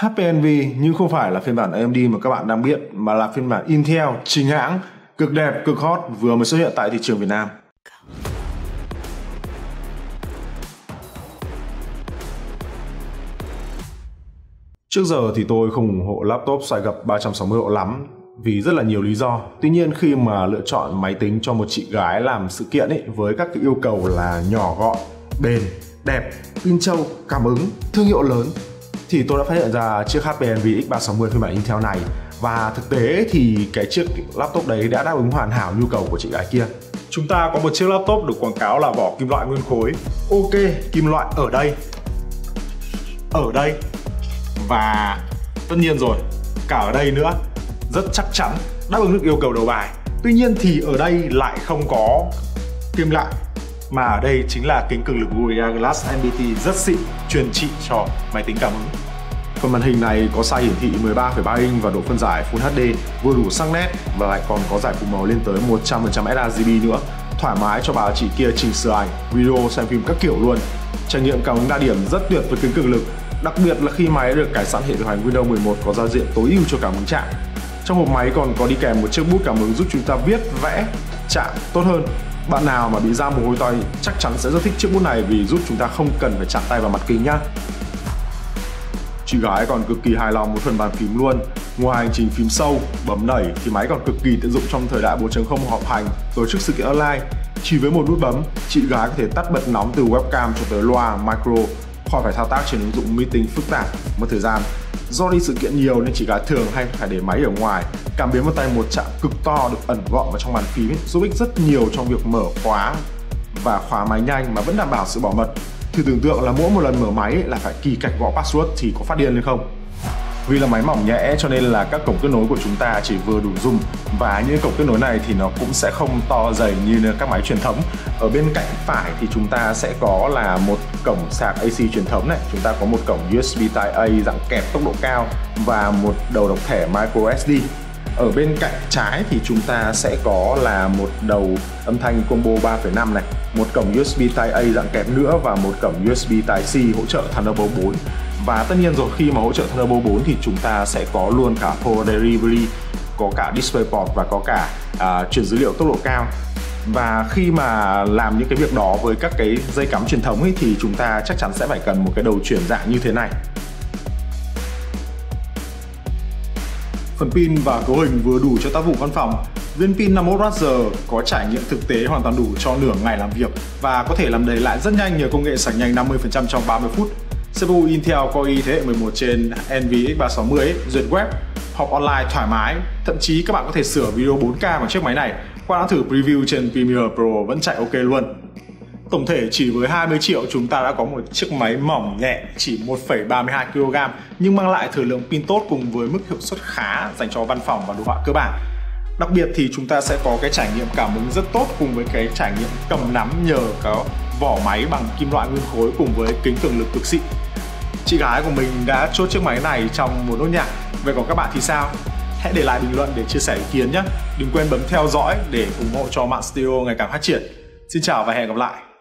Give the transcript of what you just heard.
HPNV nhưng không phải là phiên bản AMD mà các bạn đang biết, mà là phiên bản Intel chính hãng, cực đẹp, cực hot, vừa mới xuất hiện tại thị trường Việt Nam. Trước giờ thì tôi không ủng hộ laptop xoay gập 360 độ lắm vì rất là nhiều lý do. Tuy nhiên khi mà lựa chọn máy tính cho một chị gái làm sự kiện ấy, với các cái yêu cầu là nhỏ gọn, bền, đẹp, pin trâu, cảm ứng, thương hiệu lớn, thì tôi đã phát hiện ra chiếc HP Envy X360 phiên bản Intel này. Và thực tế thì cái chiếc laptop đấy đã đáp ứng hoàn hảo nhu cầu của chị gái kia. Chúng ta có một chiếc laptop được quảng cáo là vỏ kim loại nguyên khối. Ok, kim loại ở đây và tất nhiên rồi, cả ở đây nữa, rất chắc chắn đáp ứng được yêu cầu đầu bài. Tuy nhiên thì ở đây lại không có kim loại, mà ở đây chính là kính cường lực Gorilla Glass NBT rất xịn, truyền trị cho máy tính cảm ứng. Phần màn hình này có size hiển thị 13,3 inch và độ phân giải Full HD, vừa đủ sắc nét và lại còn có giải phủ màu lên tới 100% sRGB nữa. Thoải mái cho bà chị kia chỉnh sửa ảnh, video, xem phim các kiểu luôn. Trải nghiệm cảm ứng đa điểm rất tuyệt với kính cường lực, đặc biệt là khi máy được cài sẵn hệ điều hành Windows 11 có giao diện tối ưu cho cảm ứng chạm. Trong hộp máy còn có đi kèm một chiếc bút cảm ứng giúp chúng ta viết, vẽ, chạm tốt hơn. Bạn nào mà bị ra mồ hôi tay chắc chắn sẽ rất thích chiếc bút này vì giúp chúng ta không cần phải chạm tay vào mặt kính nhá. Chị gái còn cực kỳ hài lòng với phần bàn phím luôn. Ngoài hành trình phím sâu, bấm đẩy thì máy còn cực kỳ tiện dụng trong thời đại 4.0 họp hành, tổ chức sự kiện online. Chỉ với một nút bấm, chị gái có thể tắt bật nóng từ webcam cho tới loa, micro, khỏi phải thao tác trên ứng dụng meeting phức tạp, mất thời gian. Do đi sự kiện nhiều nên chị gái thường hay phải để máy ở ngoài. Cảm biến vào tay một chạm cực to được ẩn gọn vào trong bàn phím giúp ích rất nhiều trong việc mở khóa và khóa máy nhanh mà vẫn đảm bảo sự bảo mật. Thử tưởng tượng là mỗi một lần mở máy là phải kỳ cạch gõ password thì có phát điên lên không? Vì là máy mỏng nhẹ cho nên là các cổng kết nối của chúng ta chỉ vừa đủ dùng, và những cổng kết nối này thì nó cũng sẽ không to dày như các máy truyền thống. Ở bên cạnh phải thì chúng ta sẽ có là một cổng sạc AC truyền thống này, chúng ta có một cổng USB Type-A dạng kẹp tốc độ cao và một đầu đọc thẻ microSD. Ở bên cạnh trái thì chúng ta sẽ có là một đầu âm thanh combo 3.5 này, một cổng USB Type-A dạng kẹp nữa và một cổng USB Type-C hỗ trợ Thunderbolt 4. Và tất nhiên rồi, khi mà hỗ trợ Thunderbolt 4 thì chúng ta sẽ có luôn cả Power Delivery, có cả DisplayPort và có cả chuyển dữ liệu tốc độ cao. Và khi mà làm những cái việc đó với các cái dây cắm truyền thống ấy, thì chúng ta chắc chắn sẽ phải cần một cái đầu chuyển dạng như thế này. Phần pin và cấu hình vừa đủ cho tác vụ văn phòng. Viên pin 51Wh có trải nghiệm thực tế hoàn toàn đủ cho nửa ngày làm việc và có thể làm đầy lại rất nhanh nhờ công nghệ sạc nhanh 50% trong 30 phút. CPU Intel Core i thế hệ 11 trên Envy X360 duyệt web, họp online thoải mái, thậm chí các bạn có thể sửa video 4K bằng chiếc máy này. Qua đã thử preview trên Premiere Pro vẫn chạy ok luôn. Tổng thể chỉ với 20 triệu chúng ta đã có một chiếc máy mỏng nhẹ chỉ 1,32 kg nhưng mang lại thời lượng pin tốt cùng với mức hiệu suất khá dành cho văn phòng và đồ họa cơ bản. Đặc biệt thì chúng ta sẽ có cái trải nghiệm cảm ứng rất tốt cùng với cái trải nghiệm cầm nắm nhờ có vỏ máy bằng kim loại nguyên khối cùng với kính cường lực cực xịn. Chị gái của mình đã chốt chiếc máy này trong một nốt nhạc. Vậy còn các bạn thì sao? Hãy để lại bình luận để chia sẻ ý kiến nhé. Đừng quên bấm theo dõi để ủng hộ cho Mạng Studio ngày càng phát triển. Xin chào và hẹn gặp lại.